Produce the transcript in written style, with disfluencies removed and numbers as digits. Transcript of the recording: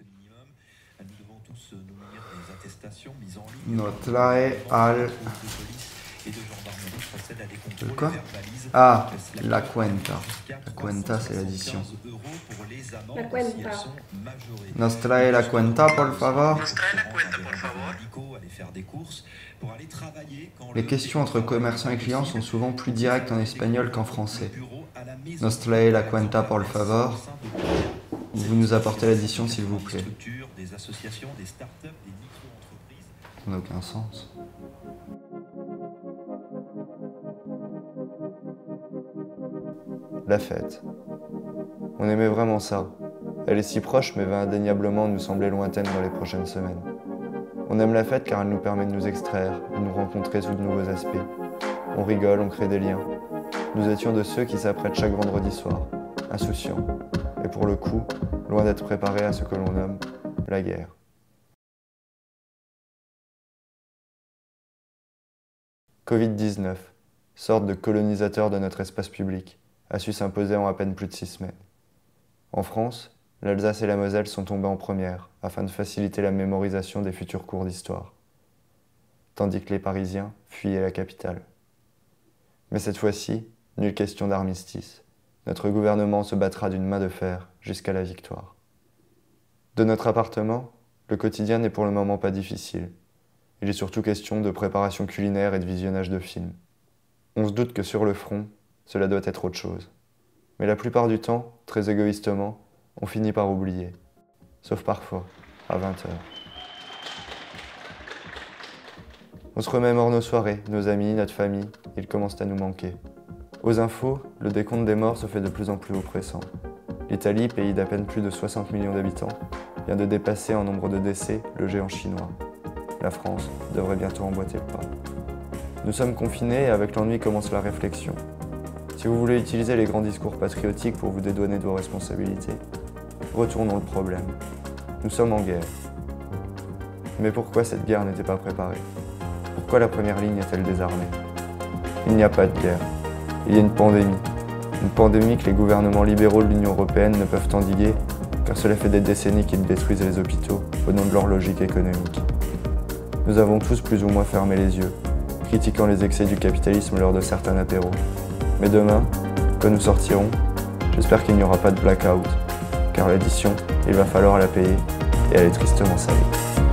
Nos trae al... Quoi? Ah, la cuenta. La cuenta, c'est l'addition. La cuenta. Nos trae la cuenta, por favor. Les questions entre commerçants et clients sont souvent plus directes en espagnol qu'en français. Nos trae la cuenta, por favor. Vous nous apportez l'addition, s'il vous plaît. Ça n'a aucun sens. La fête. On aimait vraiment ça. Elle est si proche mais va indéniablement nous sembler lointaine dans les prochaines semaines. On aime la fête car elle nous permet de nous extraire, de nous rencontrer sous de nouveaux aspects. On rigole, on crée des liens. Nous étions de ceux qui s'apprêtent chaque vendredi soir, insouciants, et pour le coup, loin d'être préparés à ce que l'on nomme la guerre. Covid-19, sorte de colonisateur de notre espace public, a su s'imposer en à peine plus de 6 semaines. En France, l'Alsace et la Moselle sont tombés en première, afin de faciliter la mémorisation des futurs cours d'histoire, tandis que les Parisiens fuyaient la capitale. Mais cette fois-ci, nulle question d'armistice. Notre gouvernement se battra d'une main de fer jusqu'à la victoire. De notre appartement, le quotidien n'est pour le moment pas difficile. Il est surtout question de préparation culinaire et de visionnage de films. On se doute que sur le front, cela doit être autre chose. Mais la plupart du temps, très égoïstement, on finit par oublier. Sauf parfois, à 20h. On se remémore nos soirées, nos amis, notre famille, ils commencent à nous manquer. Aux infos, le décompte des morts se fait de plus en plus oppressant. L'Italie, pays d'à peine plus de 60 millions d'habitants, vient de dépasser en nombre de décès le géant chinois. La France devrait bientôt emboîter le pas. Nous sommes confinés et avec l'ennui commence la réflexion. Si vous voulez utiliser les grands discours patriotiques pour vous dédouaner de vos responsabilités, retournons le problème. Nous sommes en guerre. Mais pourquoi cette guerre n'était pas préparée? Pourquoi la première ligne est-elle désarmée? Il n'y a pas de guerre. Il y a une pandémie. Une pandémie que les gouvernements libéraux de l'Union européenne ne peuvent endiguer, car cela fait des décennies qu'ils détruisent les hôpitaux au nom de leur logique économique. Nous avons tous plus ou moins fermé les yeux, critiquant les excès du capitalisme lors de certains apéros. Mais demain, quand nous sortirons, j'espère qu'il n'y aura pas de blackout, car l'addition, il va falloir la payer, et elle est tristement salée.